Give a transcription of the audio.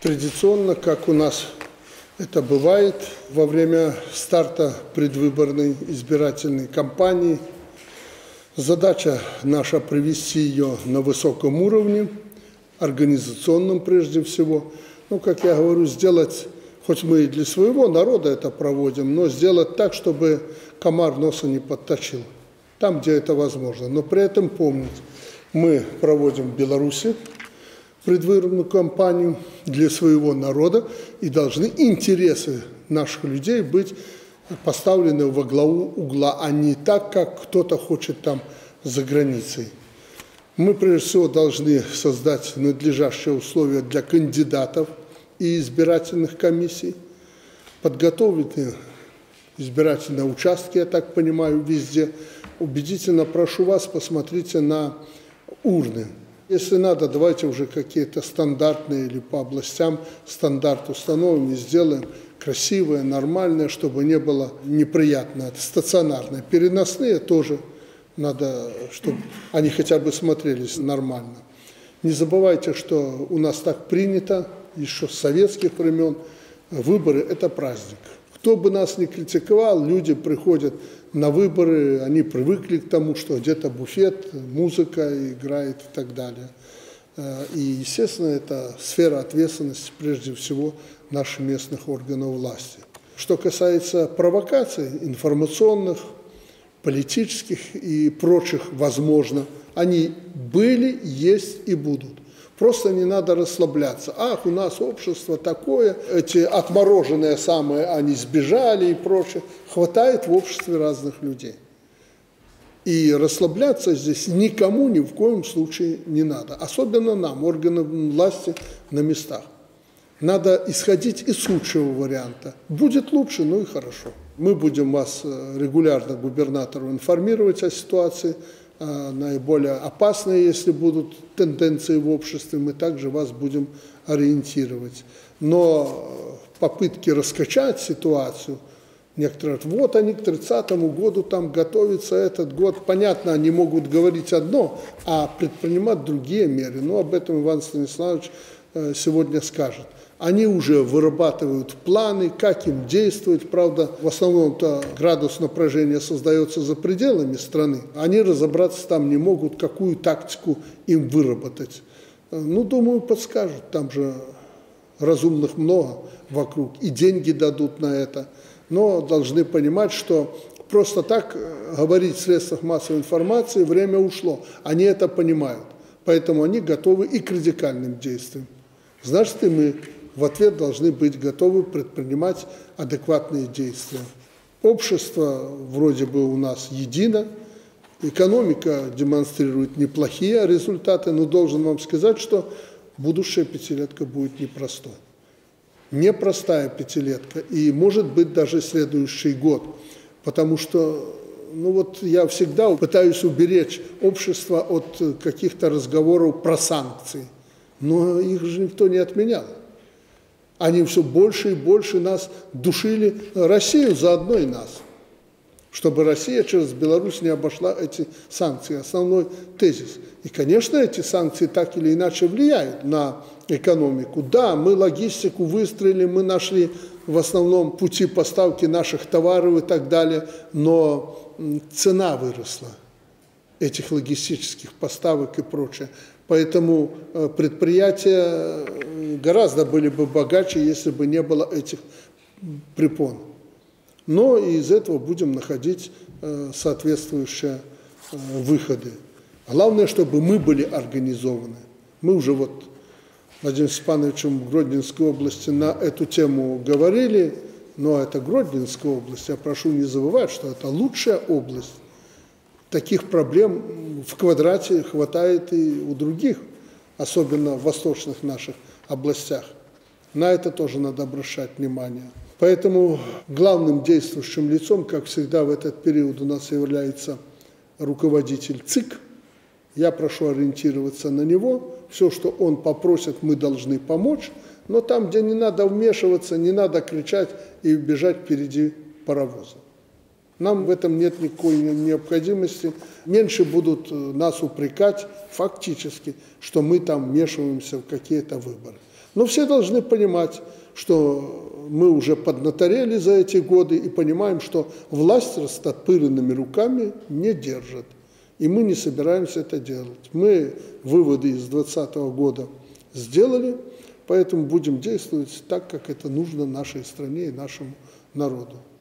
Традиционно, как у нас это бывает, во время старта предвыборной избирательной кампании, задача наша привести ее на высоком уровне, организационном прежде всего. Как я говорю, сделать, хоть мы и для своего народа это проводим, но сделать так, чтобы комар носа не подточил, там, где это возможно. Но при этом помнить, мы проводим в Беларуси предвыборную кампанию для своего народа, и должны интересы наших людей быть поставлены во главу угла, а не так, как кто-то хочет там за границей. Мы, прежде всего, должны создать надлежащие условия для кандидатов и избирательных комиссий, подготовить избирательные участки, я так понимаю, везде. Убедительно прошу вас, посмотрите на урны. Если надо, давайте уже какие-то стандартные или по областям стандарт установим и сделаем красивое, нормальное, чтобы не было неприятно. Это стационарное. Переносные тоже надо, чтобы они хотя бы смотрелись нормально. Не забывайте, что у нас так принято, еще с советских времен, выборы – это праздник. Кто бы нас ни критиковал, люди приходят на выборы, они привыкли к тому, что где-то буфет, музыка играет и так далее. И, естественно, это сфера ответственности, прежде всего, наших местных органов власти. Что касается провокаций информационных, политических и прочих, возможно, они были, есть и будут. Просто не надо расслабляться. Ах, у нас общество такое, эти отмороженные самые, они сбежали и прочее. Хватает в обществе разных людей. И расслабляться здесь никому ни в коем случае не надо. Особенно нам, органам власти на местах. Надо исходить из худшего варианта. Будет лучше, ну и хорошо. Мы будем вас регулярно, губернатору, информировать о ситуации, наиболее опасные, если будут тенденции в обществе, мы также вас будем ориентировать. Но попытки раскачать ситуацию, некоторые говорят, вот они к 30-му году там готовятся, этот год, понятно, они могут говорить одно, а предпринимать другие меры. Но об этом Иван Станиславович сегодня скажет. Они уже вырабатывают планы, как им действовать. Правда, в основном-то градус напряжения создается за пределами страны. Они разобраться там не могут, какую тактику им выработать. Думаю, подскажут. Там же разумных много вокруг. И деньги дадут на это. Но должны понимать, что просто так говорить в средствах массовой информации время ушло. Они это понимают. Поэтому они готовы и к радикальным действиям. Значит, и мы в ответ должны быть готовы предпринимать адекватные действия. Общество вроде бы у нас едино, экономика демонстрирует неплохие результаты, но должен вам сказать, что будущая пятилетка будет непростой. Непростая пятилетка, и может быть даже следующий год, потому что я всегда пытаюсь уберечь общество от каких-то разговоров про санкции, но их же никто не отменял. Они все больше и больше нас душили, Россию заодно и нас, чтобы Россия через Беларусь не обошла эти санкции. Основной тезис. И, конечно, эти санкции так или иначе влияют на экономику. Да, мы логистику выстроили, мы нашли в основном пути поставки наших товаров и так далее, но цена выросла этих логистических поставок и прочее. Поэтому предприятия гораздо были бы богаче, если бы не было этих препон. Но из этого будем находить соответствующие выходы. Главное, чтобы мы были организованы. Мы уже Владимиром Степановичем в Гродненской области на эту тему говорили, но это Гродненская область. Я прошу не забывать, что это лучшая область. Таких проблем в квадрате хватает и у других, особенно в восточных наших областях. На это тоже надо обращать внимание. Поэтому главным действующим лицом, как всегда в этот период, у нас является руководитель ЦИК. Я прошу ориентироваться на него. Все, что он попросит, мы должны помочь. Но там, где не надо вмешиваться, не надо кричать и бежать впереди паровоза. Нам в этом нет никакой необходимости. Меньше будут нас упрекать фактически, что мы там вмешиваемся в какие-то выборы. Но все должны понимать, что мы уже поднаторели за эти годы и понимаем, что власть растопыренными руками не держит. И мы не собираемся это делать. Мы выводы из 2020 года сделали, поэтому будем действовать так, как это нужно нашей стране и нашему народу.